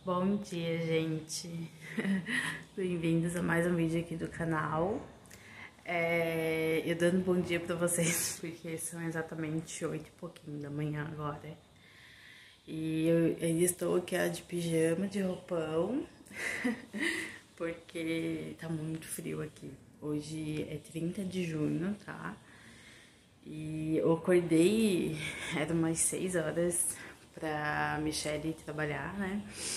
Bom dia, gente. Bem-vindos a mais um vídeo aqui do canal. Eu dando bom dia pra vocês, porque são exatamente 8 e pouquinho da manhã agora. E eu ainda estou aqui de pijama, de roupão, porque tá muito frio aqui. Hoje é 30 de junho, tá? E eu acordei, era umas 6 horas pra Michelle trabalhar, né?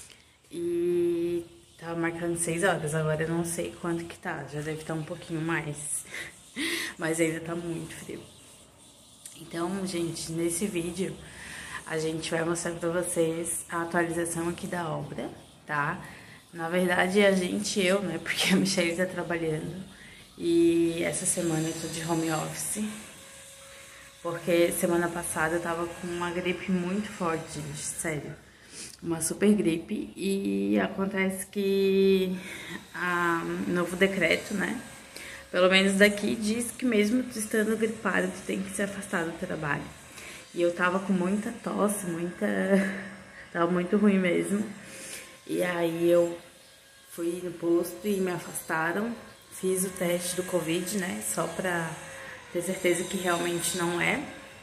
E tava marcando 6 horas, agora eu não sei quanto que tá, já deve estar um pouquinho mais, mas ainda tá muito frio. Então, gente, nesse vídeo a gente vai mostrar pra vocês a atualização aqui da obra, tá? Na verdade, eu, né, porque a Michelle tá trabalhando e essa semana eu tô de home office. Porque semana passada eu tava com uma gripe muito forte, gente, sério. Uma super gripe. E acontece que novo decreto, né? Pelo menos daqui diz que mesmo tu estando gripado, tu tem que se afastar do trabalho. E eu tava com muita tosse, tava muito ruim mesmo. E aí eu fui no posto e me afastaram. Fiz o teste do Covid, né? Só pra ter certeza que realmente não é.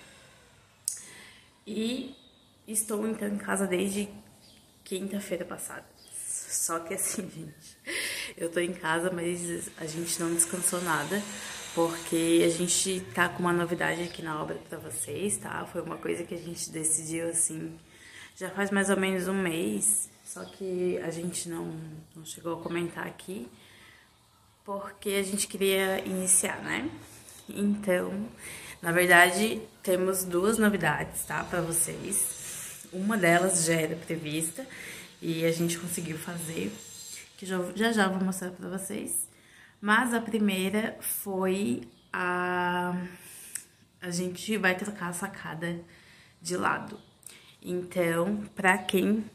E estou então em casa desde quinta-feira passada. Só que assim, gente, eu tô em casa, mas a gente não descansou nada, porque a gente tá com uma novidade aqui na obra pra vocês, tá? Foi uma coisa que a gente decidiu assim, já faz mais ou menos um mês, só que a gente não chegou a comentar aqui, porque a gente queria iniciar, né? Então, na verdade, temos duas novidades, tá, pra vocês. Uma delas já era prevista e a gente conseguiu fazer, que já vou mostrar pra vocês. Mas a primeira foi a gente vai trocar a sacada de lado. Então, pra quem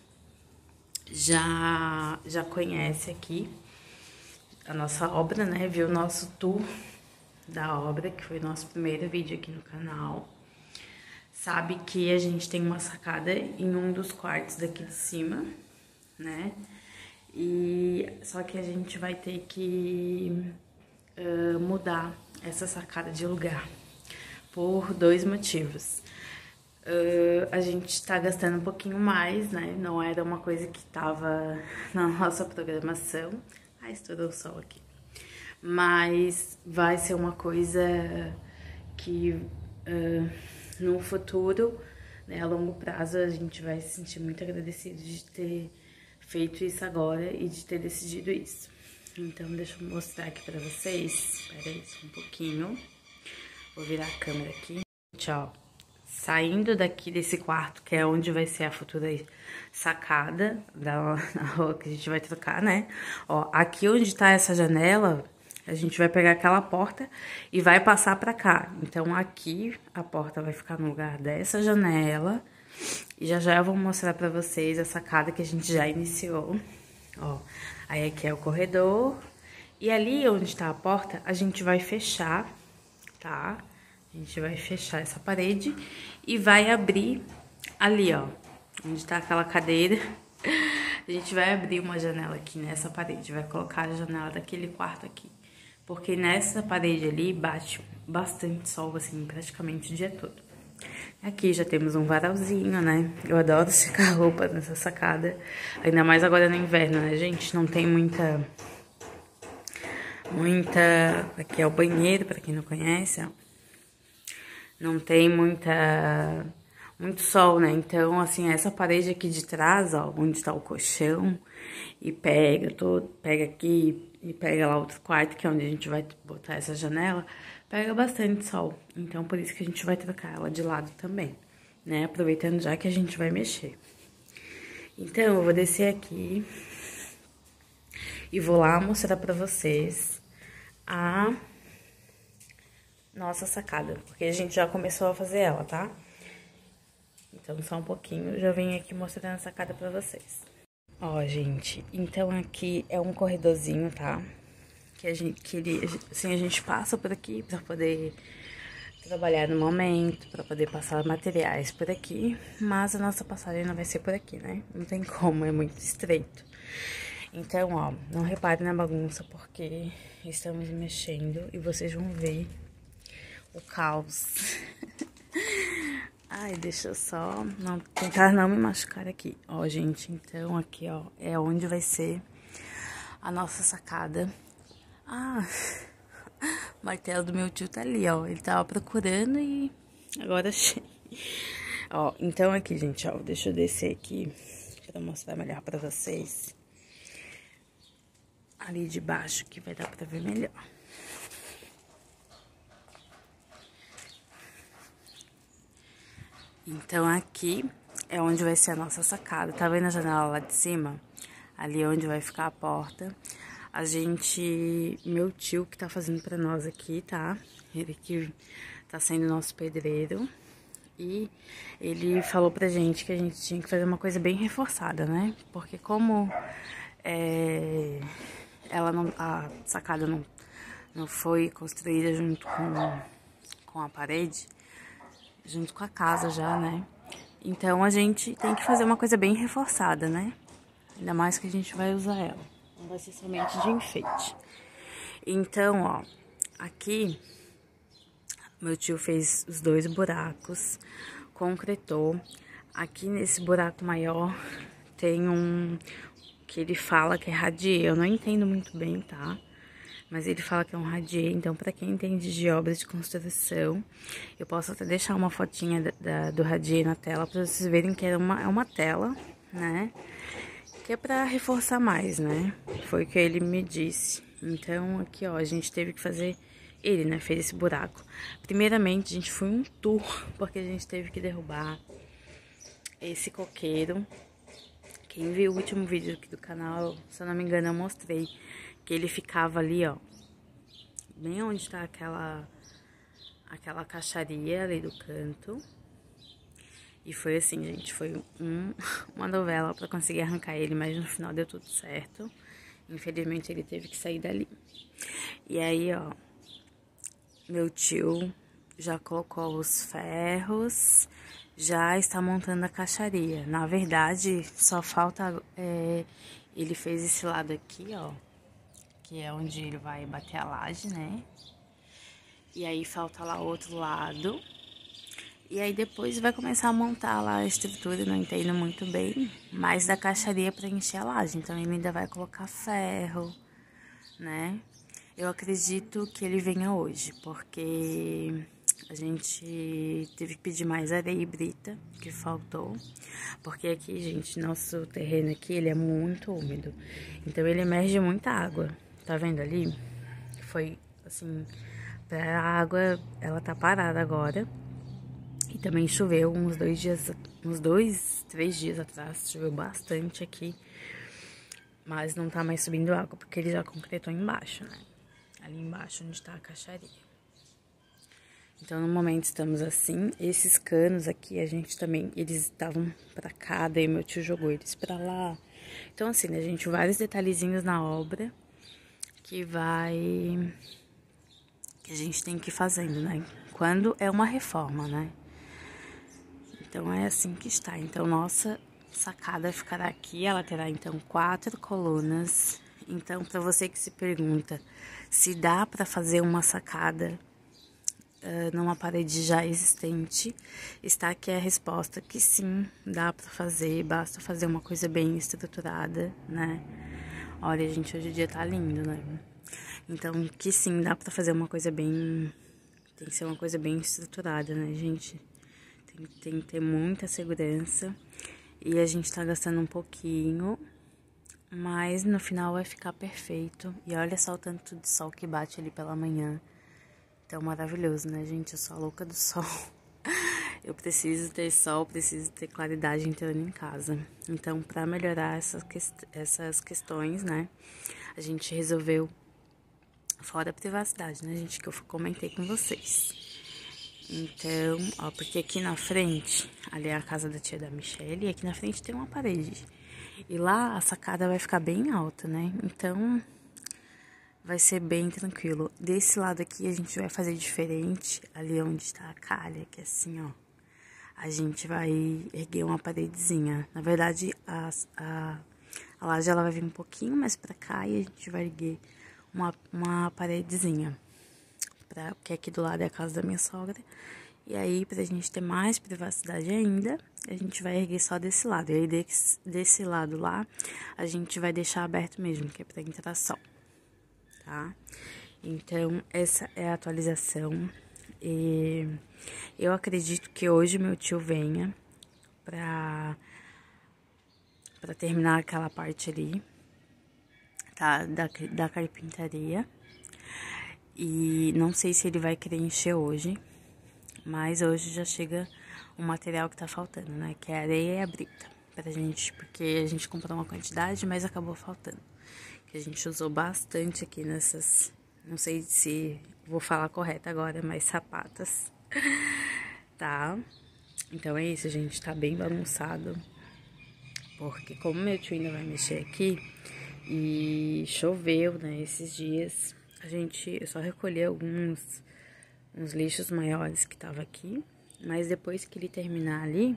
já conhece aqui a nossa obra, né, viu o nosso tour da obra, que foi o nosso primeiro vídeo aqui no canal, sabe que a gente tem uma sacada em um dos quartos daqui de cima, né? E só que a gente vai ter que mudar essa sacada de lugar por dois motivos. A gente tá gastando um pouquinho mais, né? Não era uma coisa que tava na nossa programação. Ah, estourou o sol aqui. Mas vai ser uma coisa que no futuro, né, a longo prazo, a gente vai se sentir muito agradecido de ter feito isso agora e de ter decidido isso. Então, deixa eu mostrar aqui pra vocês. Espera aí só um pouquinho. Vou virar a câmera aqui. Tchau. Saindo daqui desse quarto, que é onde vai ser a futura sacada da rua que a gente vai trocar, né? Ó, aqui onde tá essa janela, a gente vai pegar aquela porta e vai passar pra cá. Então, aqui a porta vai ficar no lugar dessa janela. E já eu vou mostrar pra vocês a sacada que a gente já iniciou. Ó, aí aqui é o corredor. E ali onde tá a porta, a gente vai fechar, tá? A gente vai fechar essa parede e vai abrir ali, ó, onde tá aquela cadeira. A gente vai abrir uma janela aqui nessa parede, vai colocar a janela daquele quarto aqui. Porque nessa parede ali bate bastante sol, assim, praticamente o dia todo. Aqui já temos um varalzinho, né? Eu adoro secar roupa nessa sacada. Ainda mais agora no inverno, né, gente? Não tem muita... Aqui é o banheiro, pra quem não conhece, ó. Não tem muito sol, né? Então, assim, essa parede aqui de trás, ó, onde tá o colchão, e pega aqui e pega lá outro quarto, que é onde a gente vai botar essa janela, pega bastante sol. Então, por isso que a gente vai trocar ela de lado também, né? Aproveitando já que a gente vai mexer. Então, eu vou descer aqui e vou lá mostrar pra vocês a nossa sacada, porque a gente já começou a fazer ela, tá? Então, só um pouquinho, já venho aqui mostrando a sacada pra vocês. Ó, gente, então aqui é um corredorzinho, tá? Que a gente passa por aqui pra poder trabalhar no momento, para poder passar materiais por aqui, mas a nossa passagem não vai ser por aqui, né? Não tem como, é muito estreito. Então, ó, não repare na bagunça, porque estamos mexendo e vocês vão ver o caos. Ai, deixa eu só tentar não me machucar aqui. Ó, gente, então aqui, ó, é onde vai ser a nossa sacada. Ah, o martelo do meu tio tá ali, ó. Ele tava procurando e agora achei. Ó, então aqui, gente, ó, deixa eu descer aqui pra mostrar melhor pra vocês. Ali de baixo que vai dar pra ver melhor. Então aqui é onde vai ser a nossa sacada. Tá vendo a janela lá de cima? Ali é onde vai ficar a porta. Meu tio que tá fazendo pra nós aqui, tá? Ele que tá sendo nosso pedreiro. E ele falou pra gente que a gente tinha que fazer uma coisa bem reforçada, né? Porque como a sacada não foi construída junto com a parede, junto com a casa já, né? Então a gente tem que fazer uma coisa bem reforçada, né? Ainda mais que a gente vai usar ela. Não vai ser somente de enfeite. Então, ó, aqui meu tio fez os 2 buracos, concretou. Aqui nesse buraco maior tem um que ele fala que é radier. Eu não entendo muito bem, tá? Mas ele fala que é um radier. Então, pra quem entende de obras de construção, eu posso até deixar uma fotinha do radier na tela pra vocês verem que é uma tela, né? Que é pra reforçar mais, né? Foi o que ele me disse. Então, aqui, ó, a gente teve que fazer... Ele, né, fez esse buraco. Primeiramente, a gente foi um tour, porque a gente teve que derrubar esse coqueiro. Quem viu o último vídeo aqui do canal, se eu não me engano, eu mostrei que ele ficava ali, ó, bem onde tá aquela caixaria ali do canto. E foi assim, gente, foi uma novela pra conseguir arrancar ele, mas no final deu tudo certo. Infelizmente, ele teve que sair dali. E aí, ó, meu tio já colocou os ferros, já está montando a caixaria. Na verdade, só falta... ele fez esse lado aqui, ó, que é onde ele vai bater a laje, né? E aí falta lá outro lado. E aí depois vai começar a montar lá a estrutura, não entendo muito bem, mas da caixaria para encher a laje. Então ele ainda vai colocar ferro, né? Eu acredito que ele venha hoje, porque a gente teve que pedir mais areia e brita, que faltou. Porque aqui, gente, nosso terreno aqui, ele é muito úmido. Então ele emerge muita água. Tá vendo ali? Foi, assim, a água, ela tá parada agora. E também choveu uns 3 dias atrás, choveu bastante aqui. Mas não tá mais subindo água, porque ele já concretou embaixo, né? Ali embaixo onde tá a caixaria. Então, no momento estamos assim. Esses canos aqui, a gente também, eles estavam pra cá, daí meu tio jogou eles pra lá. Então, assim, né, gente, vários detalhezinhos na obra que a gente tem que ir fazendo, né? Quando é uma reforma, né? Então, é assim que está. Então, nossa sacada ficará aqui. Ela terá, então, 4 colunas. Então, para você que se pergunta se dá para fazer uma sacada numa parede já existente, está aqui a resposta que sim, dá para fazer. Basta fazer uma coisa bem estruturada, né? Olha, gente, hoje o dia tá lindo, né? Então, que sim, dá para fazer uma coisa bem... Tem que ser uma coisa bem estruturada, né, gente? Tem que ter muita segurança. E a gente tá gastando um pouquinho, mas no final vai ficar perfeito. E olha só o tanto de sol que bate ali pela manhã. Então, maravilhoso, né, gente? Eu sou a louca do sol. Eu preciso ter sol, preciso ter claridade entrando em casa. Então, pra melhorar essas questões, né, a gente resolveu, fora a privacidade, né, gente, que eu comentei com vocês. Então, ó, porque aqui na frente, ali é a casa da tia da Michelle, e aqui na frente tem uma parede. E lá a sacada vai ficar bem alta, né? Então, vai ser bem tranquilo. Desse lado aqui a gente vai fazer diferente, ali onde tá a calha, que é assim, ó. A gente vai erguer uma paredezinha. Na verdade, a laje ela vai vir um pouquinho mais pra cá e a gente vai erguer uma paredezinha. Porque aqui do lado é a casa da minha sogra. E aí, pra gente ter mais privacidade ainda, a gente vai erguer só desse lado. E aí, desse lado lá, a gente vai deixar aberto mesmo, que é pra entrar sol, tá? Então, essa é a atualização. E eu acredito que hoje meu tio venha pra terminar aquela parte ali, tá? Da carpintaria. E não sei se ele vai querer encher hoje, mas hoje já chega o material que tá faltando, né? Que é a areia e a brita pra gente, porque a gente comprou uma quantidade, mas acabou faltando. Que a gente usou bastante aqui nessas, não sei se vou falar correto agora, mas sapatas, tá? Então é isso, gente, tá bem bagunçado, porque como meu tio ainda vai mexer aqui e choveu, né, esses dias, eu só recolhi uns lixos maiores que tava aqui, mas depois que ele terminar ali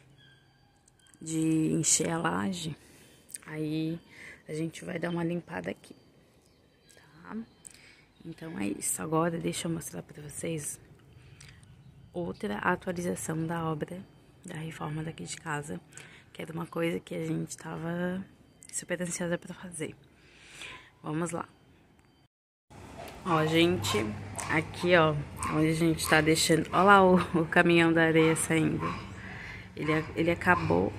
de encher a laje, aí a gente vai dar uma limpada aqui, tá? Então é isso. Agora deixa eu mostrar pra vocês outra atualização da obra da reforma daqui de casa, que era uma coisa que a gente tava super ansiosa pra fazer. Vamos lá. Ó, gente, aqui, ó, onde a gente tá deixando... Ó lá o caminhão da areia saindo. Ele acabou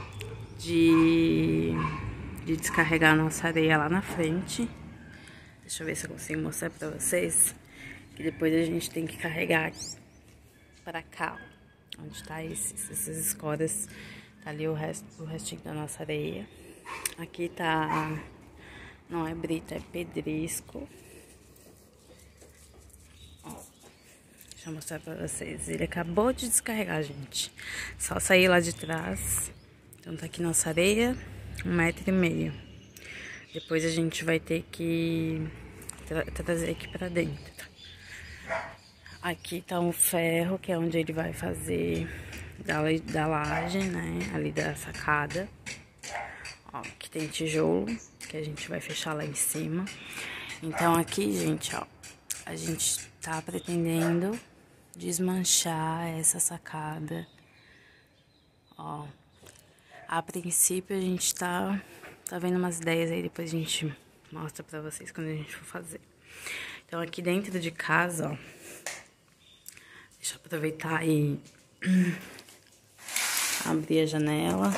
de descarregar a nossa areia lá na frente. Deixa eu ver se eu consigo mostrar pra vocês. Que depois a gente tem que carregar pra cá, ó, onde tá essas escoras. Tá ali o restinho da nossa areia. Aqui tá... Não é brita, é pedrisco. Deixa eu mostrar pra vocês. Ele acabou de descarregar, gente. Só sair lá de trás. Então tá aqui nossa areia, 1,5 m. Depois a gente vai ter que trazer aqui pra dentro. Aqui tá um ferro, que é onde ele vai fazer da laje, né? Ali da sacada. Ó, aqui tem tijolo, que a gente vai fechar lá em cima. Então aqui, gente, ó, a gente tá pretendendo desmanchar essa sacada. Ó, a princípio a gente tá vendo umas ideias aí, depois a gente mostra pra vocês quando a gente for fazer. Então aqui dentro de casa, ó, deixa eu aproveitar e abrir a janela.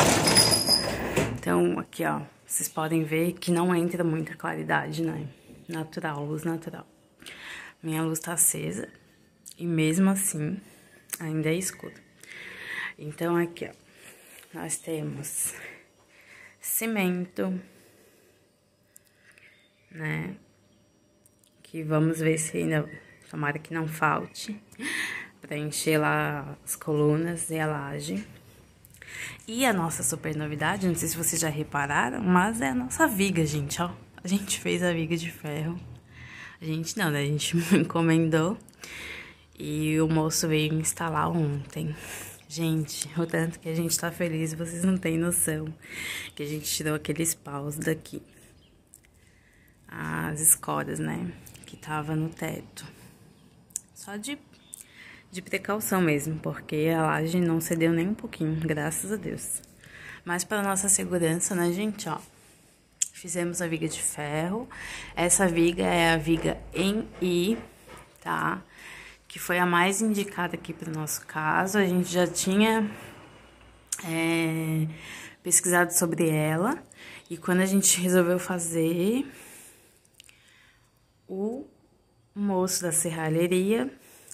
Então aqui, ó, vocês podem ver que não entra muita claridade, né? Natural, luz natural. Minha luz tá acesa e mesmo assim ainda é escuro. Então aqui, ó, nós temos cimento, né? Que vamos ver se ainda, tomara que não falte, pra encher lá as colunas e a laje. E a nossa super novidade, não sei se vocês já repararam, mas é a nossa viga, gente, ó. A gente fez a viga de ferro. A gente não, né? A gente encomendou e o moço veio instalar ontem. Gente, o tanto que a gente tá feliz, vocês não têm noção. Que a gente tirou aqueles paus daqui. As escoras, né? Que tava no teto. Só de precaução mesmo, porque a laje não cedeu nem um pouquinho, graças a Deus. Mas para nossa segurança, né, gente, ó. Fizemos a viga de ferro. Essa viga é a viga em I, tá? Que foi a mais indicada aqui pro nosso caso. A gente já tinha pesquisado sobre ela. E quando a gente resolveu fazer, o moço da serralheria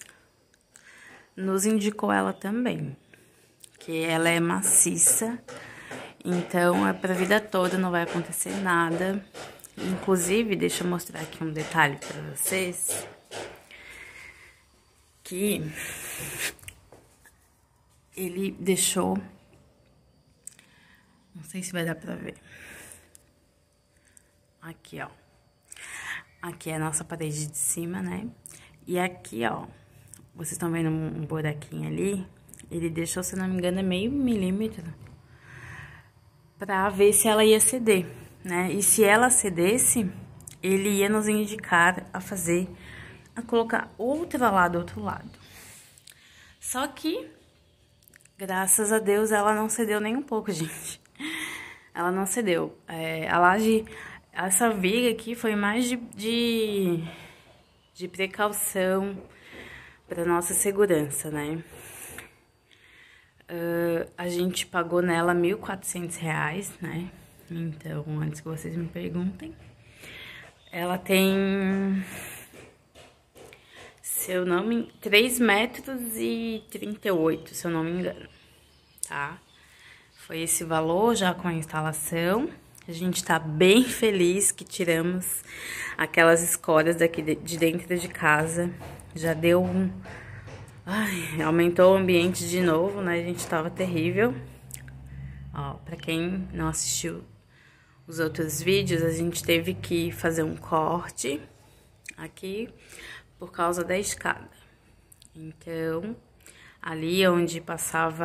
nos indicou ela também. Que ela é maciça. Então, é pra vida toda, não vai acontecer nada. Inclusive, deixa eu mostrar aqui um detalhe pra vocês. Que ele deixou... Não sei se vai dar pra ver. Aqui, ó. Aqui é a nossa parede de cima, né? E aqui, ó, vocês estão vendo um buraquinho ali? Ele deixou, se não me engano, é meio milímetro pra ver se ela ia ceder, né? E se ela cedesse, ele ia nos indicar a colocar outra lá do outro lado. Só que, graças a Deus, ela não cedeu nem um pouco, gente. Ela não cedeu. A laje, essa viga aqui foi mais de precaução para nossa segurança, né? A gente pagou nela R$ 1.400, né? Então, antes que vocês me perguntem, ela tem, se eu não me... 3,38 metros, se eu não me engano, tá? Foi esse valor já com a instalação. A gente tá bem feliz que tiramos aquelas escórias daqui de dentro de casa. Já deu um... Ai, aumentou o ambiente de novo, né? A gente tava terrível. Ó, pra quem não assistiu os outros vídeos, a gente teve que fazer um corte aqui por causa da escada. Então, ali onde passava...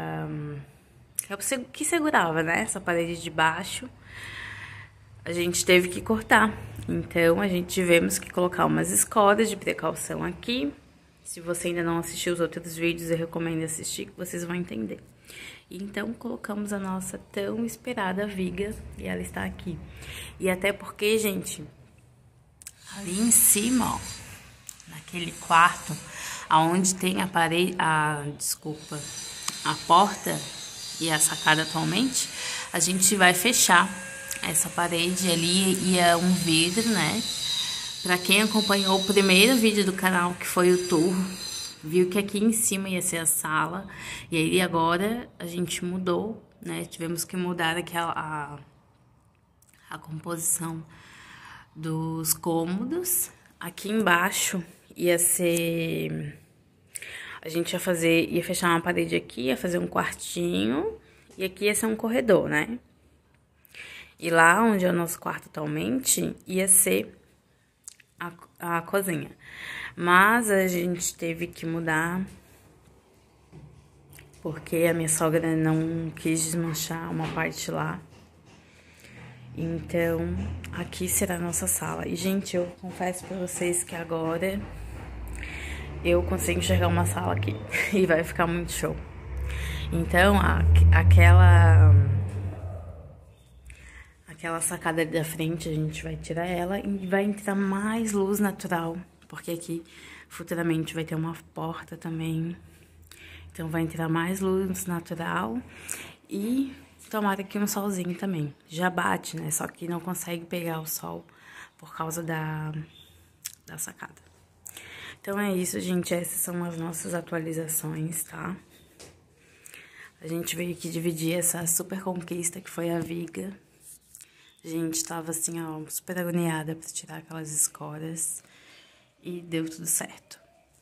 que segurava, né? Essa parede de baixo, a gente teve que cortar. Então, a gente tivemos que colocar umas escoras de precaução aqui. Se você ainda não assistiu os outros vídeos, eu recomendo assistir, que vocês vão entender. Então, colocamos a nossa tão esperada viga e ela está aqui. E até porque, gente, ali em cima, ó, naquele quarto, aonde tem a parede, a porta e a sacada atualmente, a gente vai fechar essa parede ali e é um vidro, né? Pra quem acompanhou o primeiro vídeo do canal, que foi o tour, viu que aqui em cima ia ser a sala. E aí agora a gente mudou, né? Tivemos que mudar aqui a composição dos cômodos. Aqui embaixo ia ser... A gente ia fechar uma parede aqui, ia fazer um quartinho. E aqui ia ser um corredor, né? E lá onde é o nosso quarto atualmente, ia ser a cozinha. Mas a gente teve que mudar porque a minha sogra não quis desmanchar uma parte lá. Então, aqui será a nossa sala. E, gente, eu confesso pra vocês que agora eu consigo enxergar uma sala aqui. E vai ficar muito show. Então, aquela sacada ali da frente, a gente vai tirar ela e vai entrar mais luz natural. Porque aqui, futuramente, vai ter uma porta também. Então, vai entrar mais luz natural. E tomara aqui um solzinho também. Já bate, né? Só que não consegue pegar o sol por causa da sacada. Então, é isso, gente. Essas são as nossas atualizações, tá? A gente veio aqui dividir essa super conquista que foi a viga. A gente tava assim, ó, super agoniada pra tirar aquelas escoras. E deu tudo certo.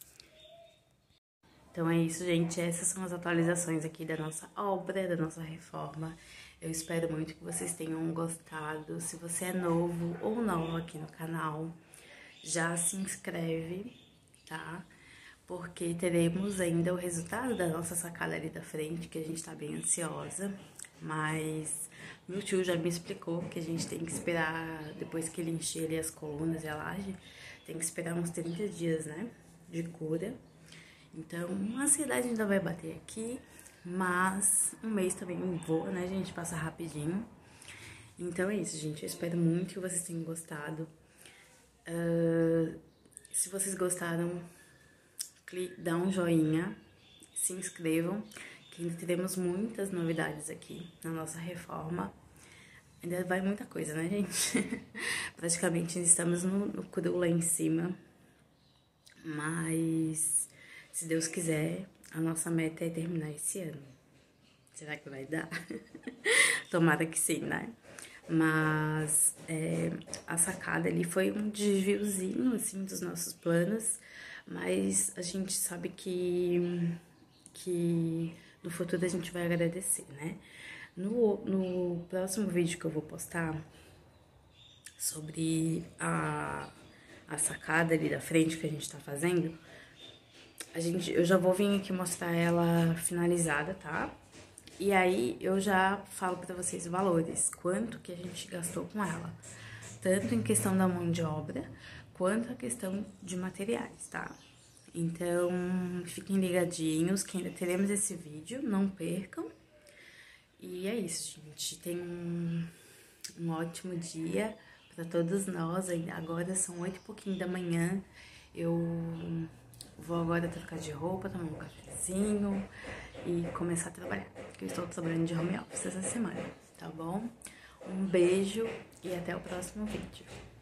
Então é isso, gente. Essas são as atualizações aqui da nossa obra, da nossa reforma. Eu espero muito que vocês tenham gostado. Se você é novo ou nova aqui no canal, já se inscreve, tá? Porque teremos ainda o resultado da nossa sacada ali da frente, que a gente tá bem ansiosa. Mas meu tio já me explicou que a gente tem que esperar, depois que ele encher ali as colunas e a laje, tem que esperar uns 30 dias, né, de cura. Então, a ansiedade ainda vai bater aqui, mas um mês também voa, né, gente, passa rapidinho. Então é isso, gente, eu espero muito que vocês tenham gostado. Se vocês gostaram, dá um joinha, se inscrevam, que ainda teremos muitas novidades aqui na nossa reforma. Ainda vai muita coisa, né, gente? Praticamente estamos no cru lá em cima. Mas, se Deus quiser, a nossa meta é terminar esse ano. Será que vai dar? Tomara que sim, né? Mas a sacada ali foi um desviozinho, assim, dos nossos planos. Mas a gente sabe que no futuro a gente vai agradecer, né? No próximo vídeo que eu vou postar sobre a sacada ali da frente que a gente tá fazendo, eu já vou vir aqui mostrar ela finalizada, tá? E aí eu já falo pra vocês os valores, quanto que a gente gastou com ela. Tanto em questão da mão de obra, quanto a questão de materiais, tá? Então, fiquem ligadinhos que ainda teremos esse vídeo, não percam. E é isso, gente. Tenham um ótimo dia para todos nós. Agora são 8 e pouquinho da manhã. Eu vou agora trocar de roupa, tomar um cafezinho e começar a trabalhar. Porque eu estou trabalhando de home office essa semana, tá bom? Um beijo e até o próximo vídeo.